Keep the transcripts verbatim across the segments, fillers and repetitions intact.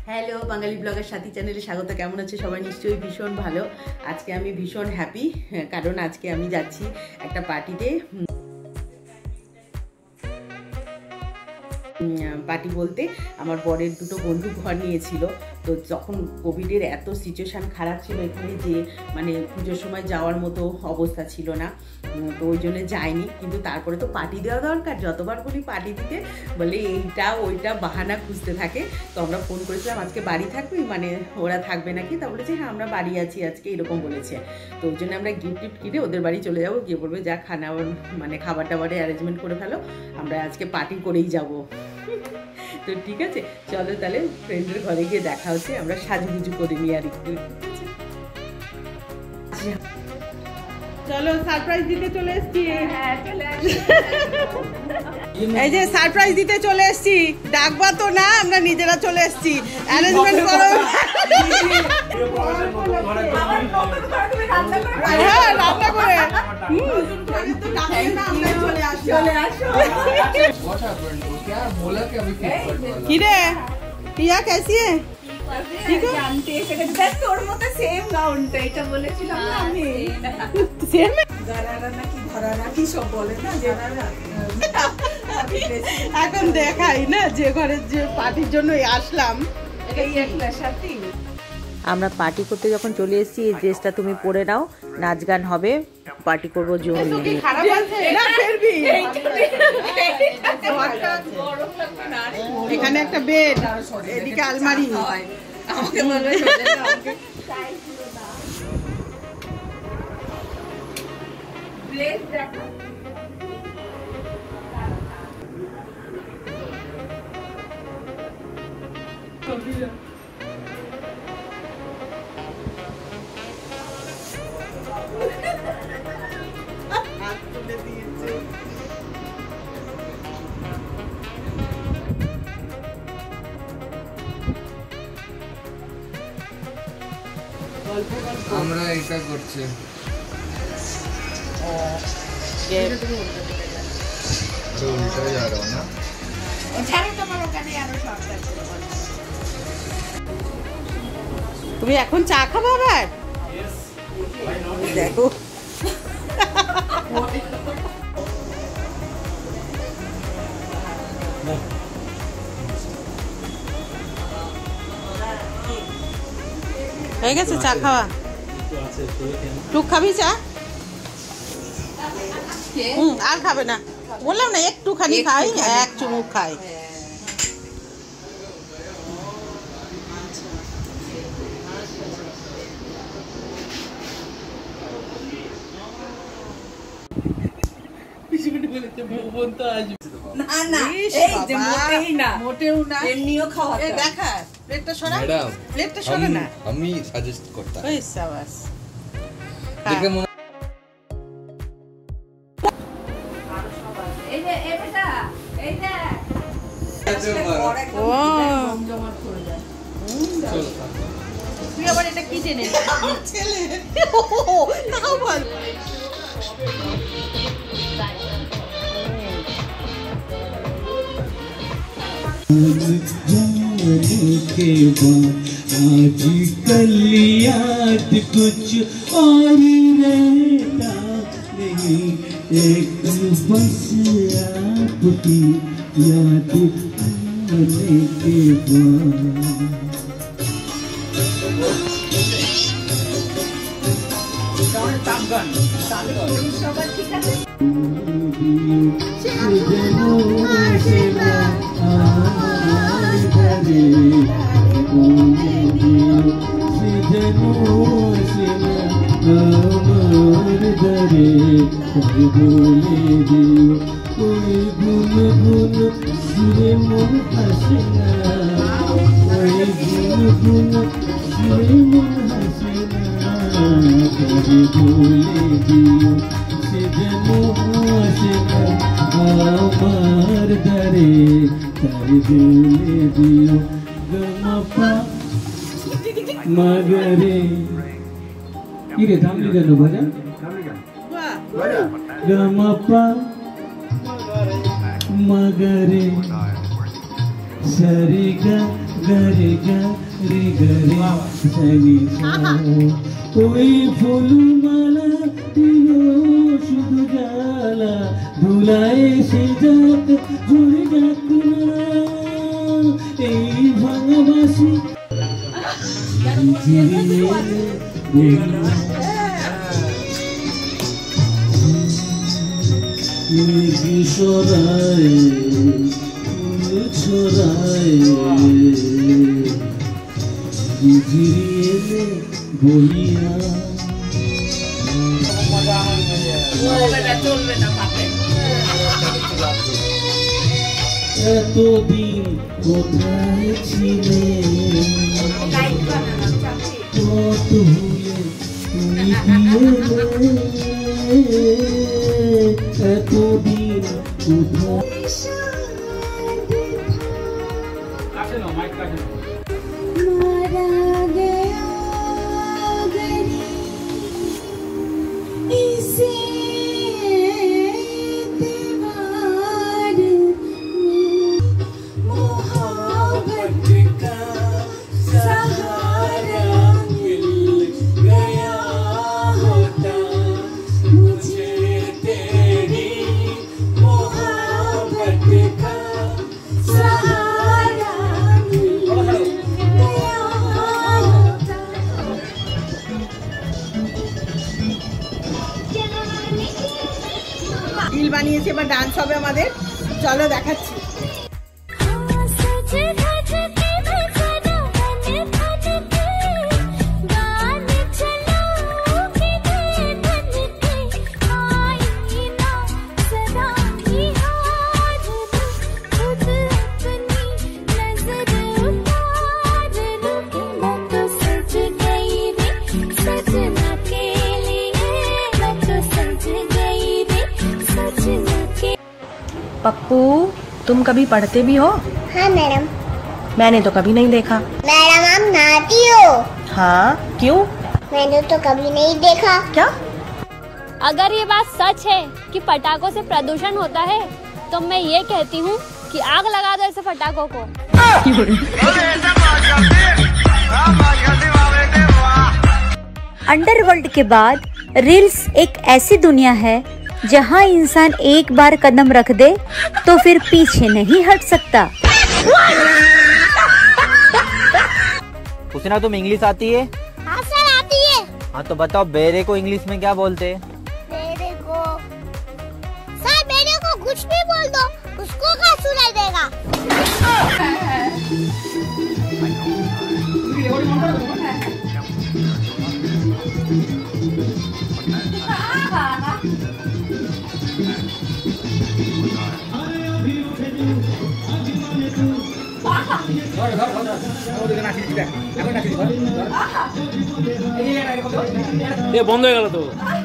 Hello বাঙালি ব্লগের সাথী চ্যানেলে স্বাগত। কেমন আছে সবাই? নিশ্চয়ই ভীষণ ভালো। আজকে আমি ভীষণ হ্যাপি, কারণ আজকে আমি যাচ্ছি একটা পার্টিতে। পার্টি বলতে আমার বরের দুটো বন্ধু ঘর নিয়েছিল, তো যখন কোভিডের এত সিচুয়েশান খারাপ ছিল এখানে, যে মানে পুজোর সময় যাওয়ার মতো অবস্থা ছিল না, তো ওই জন্য যায়নি। কিন্তু তারপরে তো পার্টি দেওয়া দরকার, যতবার বলি পার্টি দিতে বলে এইটা ওইটা বাহানা খুঁজতে থাকে। তো আমরা ফোন করেছিলাম আজকে বাড়ি থাকবি, মানে ওরা থাকবে নাকি, তা বলেছে হ্যাঁ আমরা বাড়ি আছি আজকে, এরকম বলেছে। তো ওই জন্য আমরা গিফট টিফট কিনে ওদের বাড়ি চলে যাবো, গিয়ে বলবে যা খানা মানে খাবার টাবারে অ্যারেঞ্জমেন্ট করে ফেলো, আমরা আজকে পার্টি করেই যাবো। তো ঠিক আছে, চলো তাহলে ফ্রেন্ডের ঘরে গিয়ে দেখা হচ্ছে। আমরা সাজুগুজু করে নিই আর একটু। চলো সারপ্রাইজ দিতে চলে এসছি। এই যে সারপ্রাইজ দিতে চলে এসছি, ডাকবা তো না, আমরা নিজেরা চলে এসছি। অ্যারেঞ্জমেন্ট করো। হ্যাঁ রান্না করে। কি রে প্রিয়া, कैसी है? ठीक है, जानते हैं তোর মতো সেম গাউনটা, এটা বলেছিলাম না আমি। সেম গারারা নাকি ঘরারা কি সব বলে না, যারা এখন দেখাই না যে ঘরের যে পার্টির জন্য আসলাম, এই একটা সাথী। আমরা পার্টি করতে যখন চলে এসেছি, এই ড্রেসটা তুমি পরে নাও, নাচ গান হবে, পার্টি করবো জোর নিয়ে। এখানে একটা বেড, এদিকে আলমারি। আমাকে বলে আমরা এটা করছি। তুমি এখন চা খাবো আবার? দেখো হয়ে গেছে চা খাওয়া। টুক খাবি চা? হুম আর খাবে না, বললাম না একটুখানি খাই, এক চুমুক খাই। আমি সাজেস্ট করতাম। তুই আবার এটা কি জেনে ছেলে তাও বল। आज कल याद कुछ और रहता नहीं, एक बस आपकी याद आने के बाद। मगरे किरे थांबली का भजन गमपा मगरे सरे गा गरे गा रे गरे सनी सा ওই ফুলমালা দিও শুধু জ্বালা ধুলায় সে যাক ঝরে যাক না এই ভাঙাবাসি ছড়ায় ছড়ায় বুঝিয়ে বলিয়া এতদিন কোথায় ছিলে কত হলে তুমি দিয়ে এতদিন কোথায় রিল বানিয়েছি, এবার ডান্স হবে আমাদের, চলো দেখাচ্ছি। पप्पू, तुम कभी पढ़ते भी हो? हाँ मैडम। मैंने तो कभी नहीं देखा। मैडम आप नहाती हो? हाँ, क्यों? मैंने तो कभी नहीं देखा। क्या? अगर ये बात सच है कि पटाखों से प्रदूषण होता है, तो मैं ये कहती हूँ कि आग लगा दो ऐसे पटाखों को। अंडरवर्ल्ड के बाद रील्स एक ऐसी दुनिया है जहां इंसान एक बार कदम रख दे तो फिर पीछे नहीं हट सकता। पूछना, तुम इंग्लिश आती है? हाँ सर आती है। हाँ तो बताओ बेरे को इंग्लिश में क्या बोलते हैं? बेरे को सर बेरे को कुछ भी बोल दो, उसको क्या सुनाई देगा। এ বন্ধ হয়ে গেল তো।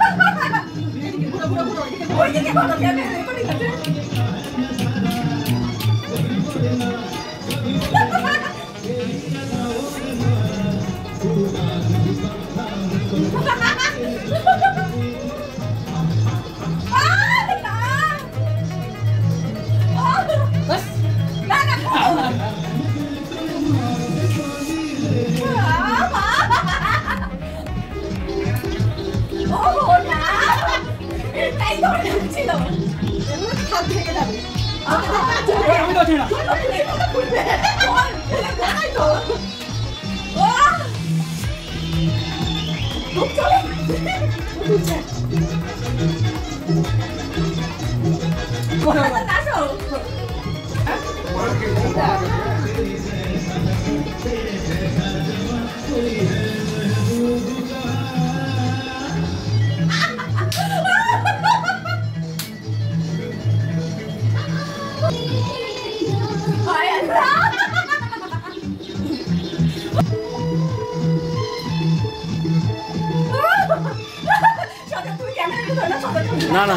না না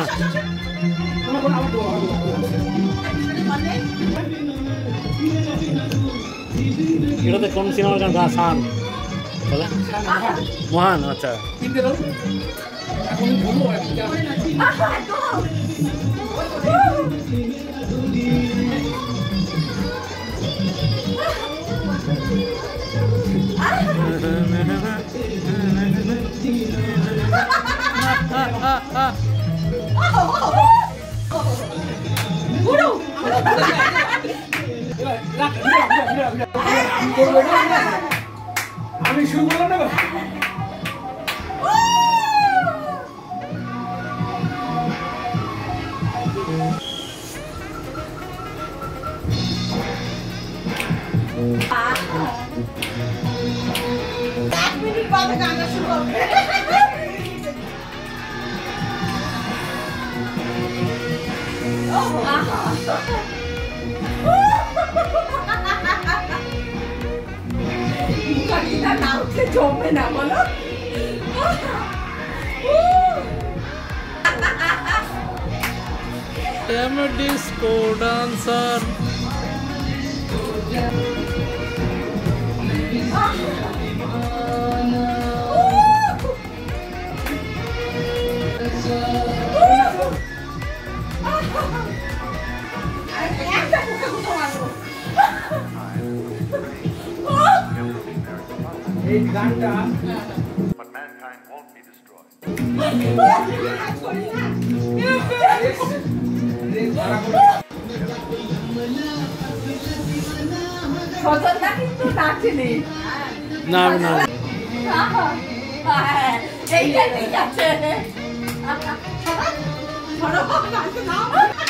এটাতে কোন সিনেমার গান? শান মহান। আচ্ছা আমি শুরু করলাম না জমবে না বলো I'm a disco dancer. এই গানটা But mankind won't be destroyed. সচলটা কিন্তু নাচেনি না না এইটা ঠিক আছে ধরো গানটা নাও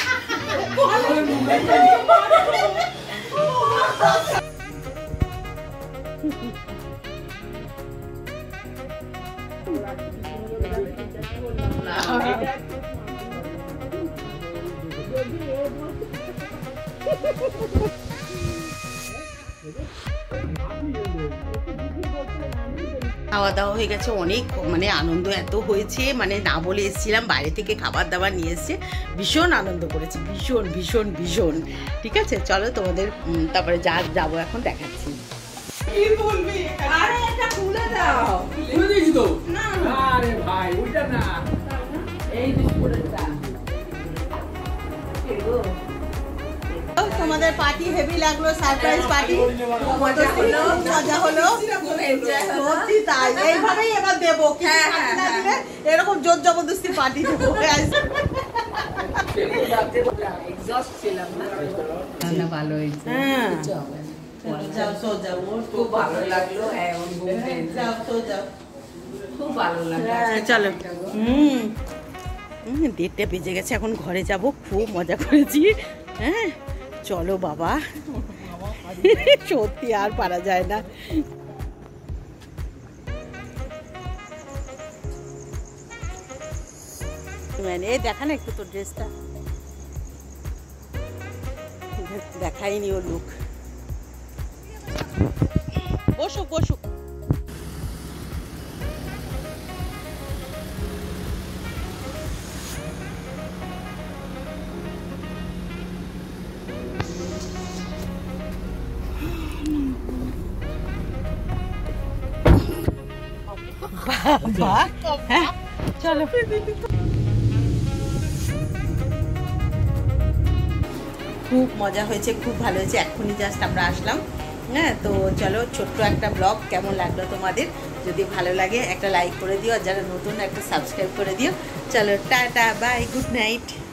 খাওয়া দাওয়া হয়ে গেছে অনেক, মানে আনন্দ এত হয়েছে, মানে না বলে এসেছিলাম, বাইরে থেকে খাবার দাবার নিয়ে এসছে, ভীষণ আনন্দ করেছি, ভীষণ ভীষণ ভীষণ। ঠিক আছে, চলো তোমাদের তারপরে যা যাবো এখন দেখাচ্ছি। কি বলবি? আরে এটা খুলে দাও। খুলে দিয়েছি তো। আরে ভাই ওইটা না, এই বিস্কুটটা। তোমাদের পার্টি হেভি লাগলো, সারপ্রাইজ পার্টি, মজা হলো, মজা হলো, সত্যি তাই। এইভাবেই এবার দেবো, এরকম জোর জবরদস্তি পার্টি দেবো। ভালো হয়েছে, খুব ভালো লাগলো। হ্যাঁ খুব ভালো লাগলো। চলো, হুম দেড়টা বেজে গেছে, এখন ঘরে যাব। খুব মজা করেছি। হ্যাঁ চলো বাবা, সত্যি আর পারা যায় না। মানে দেখা না একটু তোর ড্রেসটা, দেখাইনি ও লুক। বসুক বসুক। বাবা হ্যাঁ চলো, খুব মজা হয়েছে, খুব ভালো হয়েছে। এক্ষুনি জাস্ট আমরা আসলাম। হ্যাঁ তো চলো, ছোট্ট একটা ব্লগ কেমন লাগলো তোমাদের, যদি ভালো লাগে একটা লাইক করে দিও, আর যারা নতুন একটা সাবস্ক্রাইব করে দিও। চলো টাটা বাই, গুড নাইট।